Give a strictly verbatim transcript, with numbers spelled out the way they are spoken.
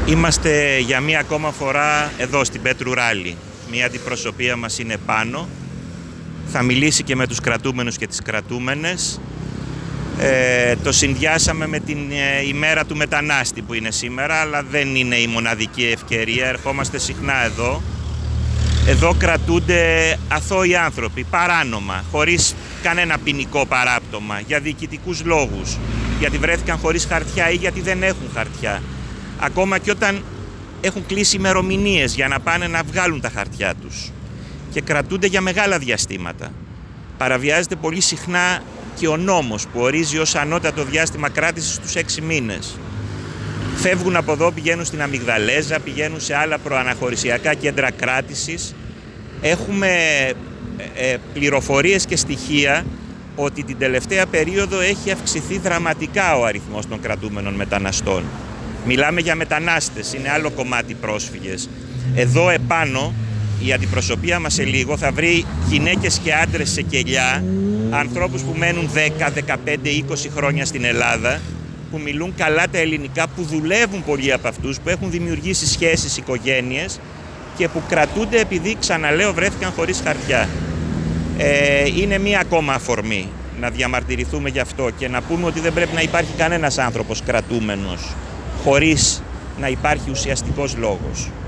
Είμαστε για μία ακόμα φορά εδώ στην Πέτρου Ράλι. Μία αντιπροσωπεία μας είναι πάνω. Θα μιλήσει και με τους κρατούμενους και τις κρατούμενες. Ε, το συνδυάσαμε με την ε, ημέρα του μετανάστη που είναι σήμερα, αλλά δεν είναι η μοναδική ευκαιρία. Ερχόμαστε συχνά εδώ. Εδώ κρατούνται αθώοι άνθρωποι, παράνομα, χωρίς κανένα ποινικό παράπτωμα, για διοικητικούς λόγους, γιατί βρέθηκαν χωρίς χαρτιά ή γιατί δεν έχουν χαρτιά. Ακόμα και όταν έχουν κλείσει ημερομηνίες για να πάνε να βγάλουν τα χαρτιά τους. Και κρατούνται για μεγάλα διαστήματα. Παραβιάζεται πολύ συχνά και ο νόμος που ορίζει ως ανώτατο διάστημα κράτησης τους έξι μήνες. Φεύγουν από εδώ, πηγαίνουν στην Αμυγδαλέζα, πηγαίνουν σε άλλα προαναχωρησιακά κέντρα κράτησης. Έχουμε ε, πληροφορίες και στοιχεία ότι την τελευταία περίοδο έχει αυξηθεί δραματικά ο αριθμός των κρατούμενων μεταναστών. Μιλάμε για μετανάστες, είναι άλλο κομμάτι πρόσφυγες. Εδώ επάνω η αντιπροσωπεία μας σε λίγο θα βρει γυναίκες και άντρες σε κελιά, ανθρώπους που μένουν δέκα, δεκαπέντε, είκοσι χρόνια στην Ελλάδα, που μιλούν καλά τα ελληνικά, που δουλεύουν πολλοί από αυτούς, που έχουν δημιουργήσει σχέσεις, οικογένειες και που κρατούνται επειδή, ξαναλέω, βρέθηκαν χωρίς χαρτιά. Ε, είναι μία ακόμα αφορμή να διαμαρτυρηθούμε γι' αυτό και να πούμε ότι δεν πρέπει να υπάρχει κανένας άνθρωπος κρατούμενος χωρίς να υπάρχει ουσιαστικός λόγος.